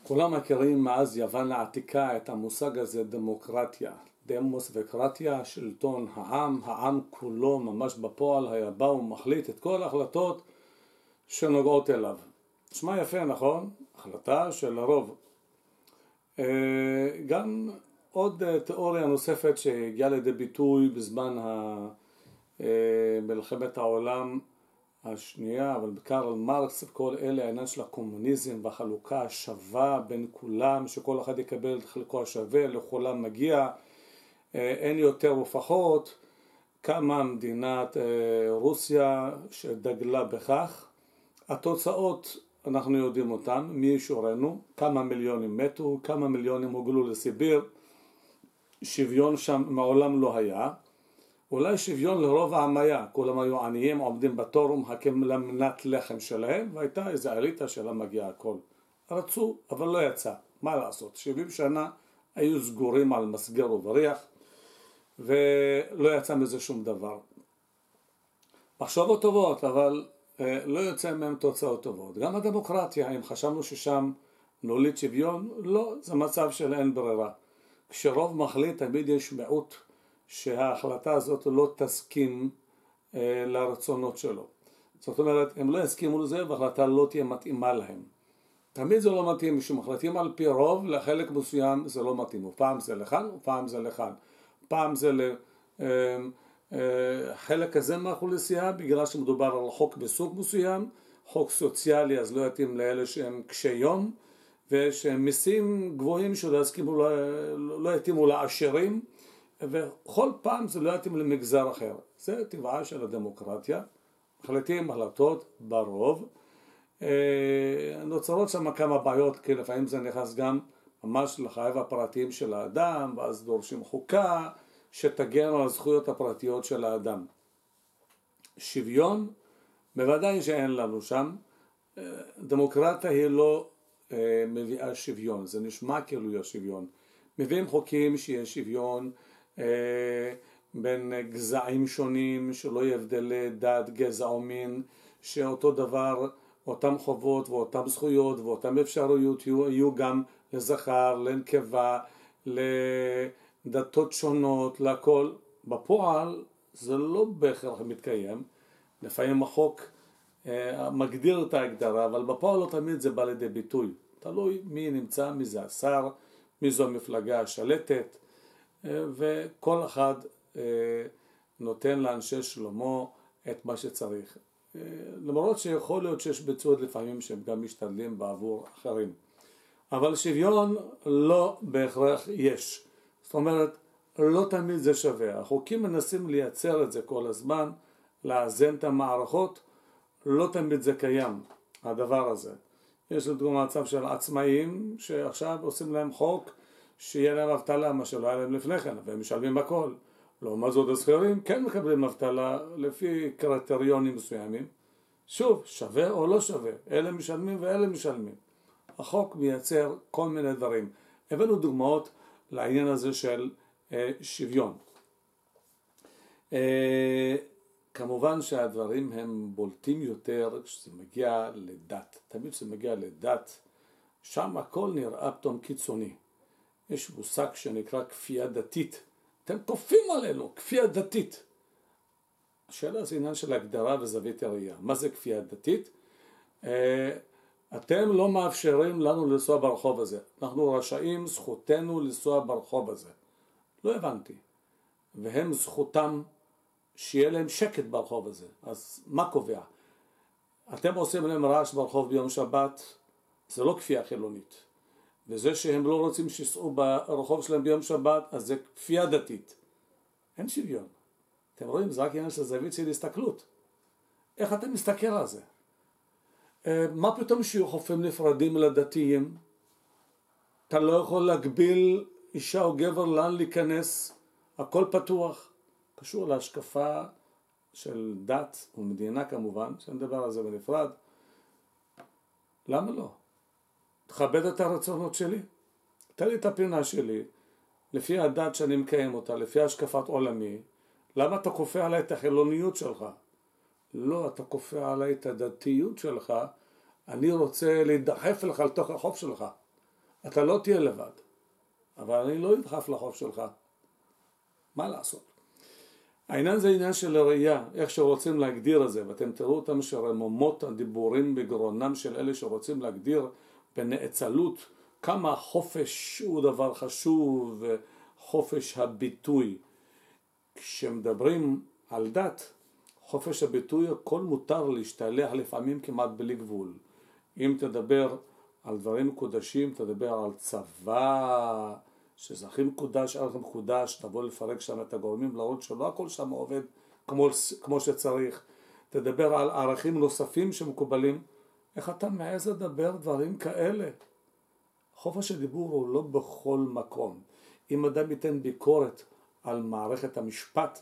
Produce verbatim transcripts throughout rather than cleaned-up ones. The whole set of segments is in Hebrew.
כולם מכירים מאז יוון העתיקה את המושג הזה דמוקרטיה. דמוס וקרטיה, שלטון העם, העם כולו ממש בפועל היה בא ומחליט את כל ההחלטות שנוגעות אליו. נשמע יפה, נכון? החלטה של הרוב. גם עוד תיאוריה נוספת שהגיעה לידי ביטוי בזמן מלחמת העולם השנייה, אבל קרל מרקס וכל אלה, העניין של הקומוניזם והחלוקה השווה בין כולם, שכל אחד יקבל את חלקו השווה, לכולם מגיע, אין יותר ופחות. קמה מדינת רוסיה שדגלה בכך. התוצאות אנחנו יודעים אותן, מי ישורנו, כמה מיליונים מתו, כמה מיליונים הוגלו לסיביר, שוויון שם מעולם לא היה. אולי שוויון לרוב העם היה, כולם היו עניים, עומדים בתור ומחכים למנת לחם שלהם, והייתה איזו אליטה שלה מגיעה הכל. רצו, אבל לא יצא. מה לעשות? שבעים שנה היו סגורים על מסגר ובריח, ולא יצא מזה שום דבר. מחשבות טובות, אבל לא יוצא מהם תוצאות טובות. גם הדמוקרטיה, אם חשבנו ששם נוליד שוויון, לא, זה מצב של אין ברירה. כשרוב מחליט, תמיד יש מיעוט שההחלטה הזאת לא תסכים אה, לרצונות שלו. זאת אומרת, הם לא יסכימו לזה וההחלטה לא תהיה מתאימה להם. תמיד זה לא מתאים, כשמחליטים על פי רוב, לחלק מסוים זה לא מתאים. ופעם זה לכאן, ופעם זה לכאן. פעם זה לחלק אה, הזה מהאוכלוסייה, בגלל שמדובר על חוק בסוג מסוים, חוק סוציאלי, אז לא יתאים לאלה שהם קשי יום, ושמיסים גבוהים שלא יסכימו, לא, לא יתאימו לעשירים, וכל פעם זה לא יתאים למגזר אחר. זה טבעה של הדמוקרטיה. מחליטים החלטות ברוב. נוצרות שם כמה בעיות, כי לפעמים זה נכנס גם ממש לחייו הפרטיים של האדם, ואז דורשים חוקה שתגן על הזכויות הפרטיות של האדם. שוויון, בוודאי שאין לנו שם. דמוקרטיה היא לא מביאה שוויון, זה נשמע כאילו יש שוויון. מביאים חוקים שיש שוויון, בין גזעים שונים, שלא יבדלי דת, גזע או מין, שאותו דבר, אותם חובות ואותם זכויות ואותם אפשרויות יהיו, יהיו גם לזכר, לנקבה, לדתות שונות, לכל. בפועל זה לא בהכרח מתקיים, לפעמים החוק מגדיר את ההגדרה, אבל בפועל לא תמיד זה בא לידי ביטוי. תלוי מי נמצא, מי זה השר, מי זו המפלגה השלטת, וכל אחד נותן לאנשי שלמה את מה שצריך. למרות שיכול להיות שיש בצעות לפעמים שהם גם משתדלים בעבור אחרים. אבל שוויון לא בהכרח יש. זאת אומרת, לא תמיד זה שווה. החוקים מנסים לייצר את זה כל הזמן, לאזן את המערכות, לא תמיד זה קיים, הדבר הזה. יש לדוגמה מצב של עצמאים שעכשיו עושים להם חוק שיהיה להם אבטלה, מה שלא היה להם לפני כן, והם משלמים הכל. לעומת זאת השכירים כן מקבלים אבטלה לפי קריטריונים מסוימים. שוב, שווה או לא שווה, אלה משלמים ואלה משלמים. החוק מייצר כל מיני דברים. הבאנו דוגמאות לעניין הזה של אה, שוויון. אה, כמובן שהדברים הם בולטים יותר כשזה מגיע לדת. תמיד כשזה מגיע לדת, שם הכל נראה פתאום קיצוני. יש מושג שנקרא כפייה דתית. אתם כופים עלינו, כפייה דתית. השאלה זה עניין של הגדרה וזווית הראייה. מה זה כפייה דתית? אתם לא מאפשרים לנו לנסוע ברחוב הזה. אנחנו רשאים, זכותנו לנסוע ברחוב הזה. לא הבנתי. והם זכותם שיהיה להם שקט ברחוב הזה. אז מה קובע? אתם עושים להם רעש ברחוב ביום שבת, זה לא כפייה חילונית. וזה שהם לא רוצים שיסעו ברחוב שלהם ביום שבת, אז זה כפייה דתית. אין שוויון. אתם רואים, זה רק עניין של זווית של הסתכלות. איך אתה מסתכל על זה? מה פתאום שיהיו חופים נפרדים לדתיים? אתה לא יכול להגביל אישה או גבר לאן להיכנס, הכל פתוח. קשור להשקפה של דת ומדינה כמובן, שנדבר על זה בנפרד. למה לא? תכבד את הרצונות שלי. תן לי את הפינה שלי, לפי הדת שאני מקיים אותה, לפי השקפת עולמי. למה אתה כופה עליי את החילוניות שלך? לא, אתה כופה עליי את הדתיות שלך. אני רוצה להידחף לך לתוך החוף שלך. אתה לא תהיה לבד, אבל אני לא אדחף לחוף שלך. מה לעשות? העניין זה עניין של הראייה, איך שרוצים להגדיר את זה, ואתם תראו אותם שרמומות הדיבורים בגרונם של אלה שרוצים להגדיר בנאצלות כמה חופש הוא דבר חשוב, חופש הביטוי. כשמדברים על דת, חופש הביטוי, הכל מותר להשתלח לפעמים כמעט בלי גבול. אם תדבר על דברים מקודשים, תדבר על צבא, שזה הכי מקודש, הכי מקודש, תבוא לפרק שם את הגורמים, להראות שלא הכל שם עובד כמו, כמו שצריך. תדבר על ערכים נוספים שמקובלים. איך אתה מעז לדבר דברים כאלה? חופש הדיבור הוא לא בכל מקום. אם אדם ייתן ביקורת על מערכת המשפט,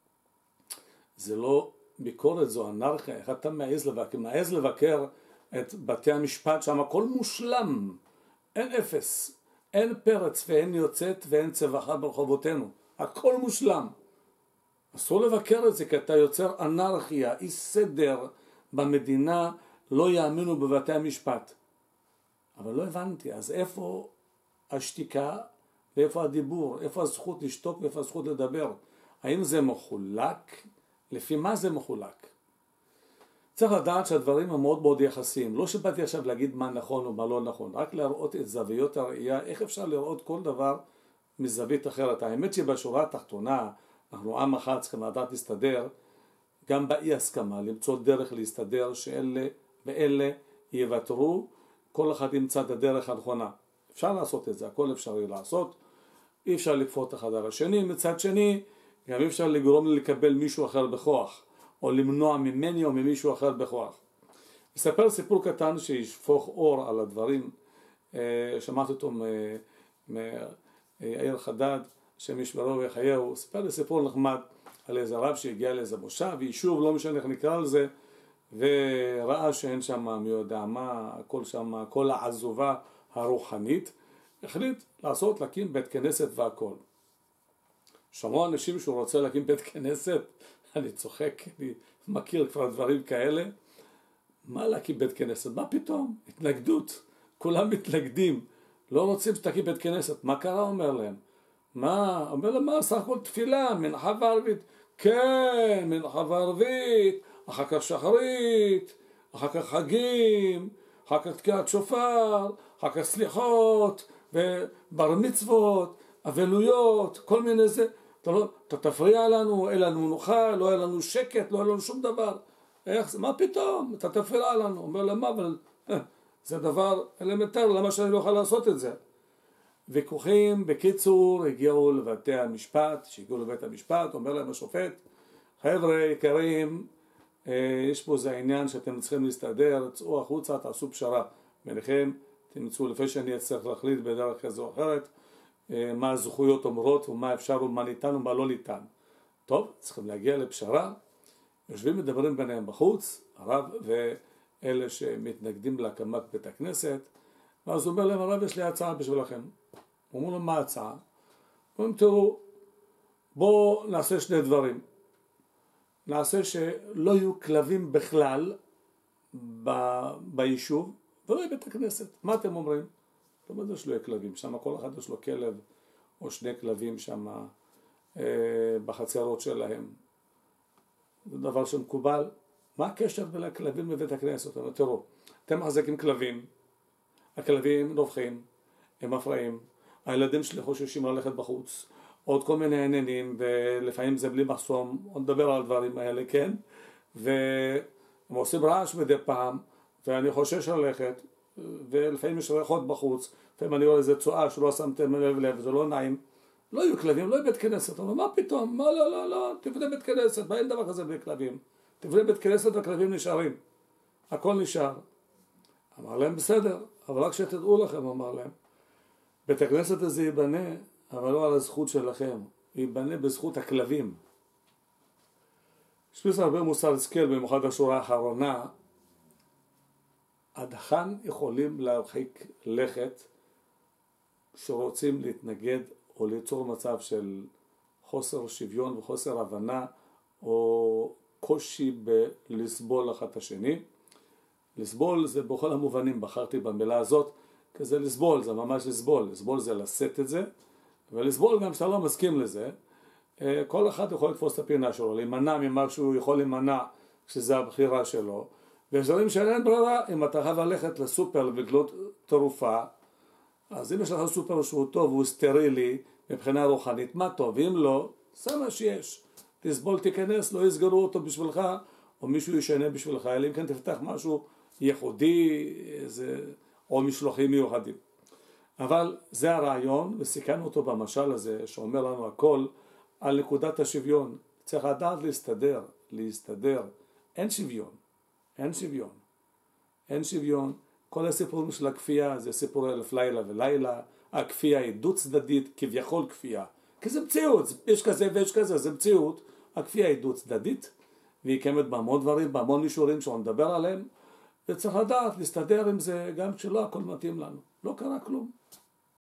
זה לא ביקורת, זו אנרכיה. איך אתה מעז לבקר? מעז לבקר את בתי המשפט, שם הכל מושלם, אין אפס, אין פרץ ואין יוצאת ואין צווחה ברחובותינו, הכל מושלם. אסור לבקר את זה, כי אתה יוצר אנרכיה, אי סדר במדינה, לא יאמינו בבתי המשפט. אבל לא הבנתי, אז איפה השתיקה ואיפה הדיבור? איפה הזכות לשתוק ואיפה הזכות לדבר? האם זה מחולק? לפי מה זה מחולק? צריך לדעת שהדברים הם מאוד מאוד יחסיים. לא שבאתי עכשיו להגיד מה נכון ומה לא נכון, רק להראות את זוויות הראייה, איך אפשר לראות כל דבר מזווית אחרת. האמת שבשורה התחתונה, אנחנו עם אחד צריכים לדעת להסתדר, גם באי הסכמה, למצוא דרך להסתדר שאלה ואלה יוותרו, כל אחד ימצא את הדרך הנכונה. אפשר לעשות את זה, הכל אפשרי לעשות, אי אפשר לכפות אחד על השני, מצד שני, גם אי אפשר לגרום לי לקבל מישהו אחר בכוח, או למנוע ממני או ממישהו אחר בכוח. אספר סיפור קטן שישפוך אור על הדברים, שמעתי אותו מאיר חדד, שמשברו וחייהו, סיפר לי סיפור נחמד על איזה רב שהגיע לאיזה מושב, יישוב, לא משנה איך נקרא לזה, וראה שאין שם מי יודע מה, הכל שם, כל העזובה הרוחנית, החליט לעשות, להקים בית כנסת והכל. שמעו אנשים שהוא רוצה להקים בית כנסת, אני צוחק, אני מכיר כבר דברים כאלה. מה להקים בית כנסת? מה פתאום? התנגדות. כולם מתנגדים. לא רוצים שתקים בית כנסת. מה קרה? אומר להם. מה? אומר להם, מה? סך הכל תפילה, מנחה וערבית. כן, מנחה וערבית, אחר כך שחרית, אחר כך חגים, אחר כך תקיעת שופר, אחר כך סליחות, ובר מצוות, אבלויות, כל מיני זה. אתה, לא, אתה תפריע לנו, אין לנו נוחה, לא היה לנו שקט, לא היה לנו שום דבר. איך, מה פתאום? אתה תפריע לנו. אומר למה, אבל זה דבר אלמנטר, למה שאני לא יכול לעשות את זה? ויכוחים, בקיצור, הגיעו לבתי המשפט, שהגיעו לבית המשפט, אומר להם השופט, חבר'ה יקרים, יש פה זה העניין שאתם צריכים להסתדר, צאו החוצה, תעשו פשרה. ביניכם, תמצאו לפי שאני אצטרך להחליט בדרך כזו או אחרת, מה הזכויות אומרות ומה אפשר ומה ניתן ומה לא ניתן. טוב, צריכים להגיע לפשרה, יושבים מדברים ביניהם בחוץ, הרב ואלה שמתנגדים להקמת בית הכנסת, ואז הוא אומר להם, הרב יש לי הצעה בשבילכם. הוא אומר לו, מה ההצעה? הוא אומר, תראו, בואו נעשה שני דברים. נעשה שלא יהיו כלבים בכלל ב- ביישוב, ולא יהיה בית הכנסת. מה אתם אומרים? זאת אומרת, יש לו כלבים, שם כל אחד יש לו כלב או שני כלבים שם אה, בחצרות שלהם. זה דבר שמקובל. מה הקשר בין הכלבים לבית הכנסת? אבל תראו, אתם מחזיקים כלבים, הכלבים נובחים, הם מפרעים, הילדים שלי חוששים ללכת בחוץ, עוד כל מיני עניינים, ולפעמים זה בלי מחסום, עוד נדבר על הדברים האלה, כן? והם עושים רעש מדי פעם, ואני חושש ללכת, ולפעמים יש ריחות בחוץ, לפעמים אני רואה איזה צועה שלא שמתם לב לב, זה לא נעים. לא יהיו כלבים, לא יהיו בית כנסת. אבל מה פתאום? מה לא, לא, לא, תבנה בית כנסת, מה אין דבר כזה בלי כלבים? תבנה בית כנסת והכלבים נשארים. הכל נשאר. אמר להם בסדר, אבל רק שתדעו לכם, אמר להם, בית הכנסת הזה ייבנה, אבל לא על הזכות שלכם, ייבנה בזכות הכלבים. יש בזה הרבה מוסר השכל, במיוחד השורה האחרונה, עד היכן יכולים להרחיק לכת שרוצים להתנגד או ליצור מצב של חוסר שוויון וחוסר הבנה או קושי בלסבול אחד את השני. לסבול זה בכל המובנים, בחרתי במילה הזאת, כי זה לסבול, זה ממש לסבול. לסבול זה לשאת את זה, ולסבול גם שאתה לא מסכים לזה. כל אחד יכול לתפוס את הפינה שלו, להימנע ממה שהוא יכול להימנע כשזה הבחירה שלו. ויש דברים שאין ברירה, אם אתה חייב ללכת לסופר ולקנות תרופה, אז אם יש לך סופר שהוא טוב והוא סטרילי מבחינה רוחנית, מה טוב? אם לא, זה מה שיש. תסבול, תיכנס, לא יסגרו אותו בשבילך, או מישהו ישנה בשבילך, אלא אם כן תפתח משהו ייחודי, איזה, או משלוחים מיוחדים. אבל זה הרעיון, וסיכנו אותו במשל הזה, שאומר לנו הכל על נקודת השוויון. צריך לדעת להסתדר, להסתדר. אין שוויון, אין שוויון, אין שוויון. כל הסיפורים של הכפייה זה סיפורי אלף לילה ולילה. הכפייה היא דו צדדית, כביכול כפייה. כי זה מציאות, יש כזה ויש כזה, זה מציאות. הכפייה היא דו צדדית, והיא קיימת בהמון דברים, בהמון מישורים שאנחנו נדבר עליהם, וצריך לדעת להסתדר עם זה גם כשלא הכל מתאים לנו. לא קרה כלום.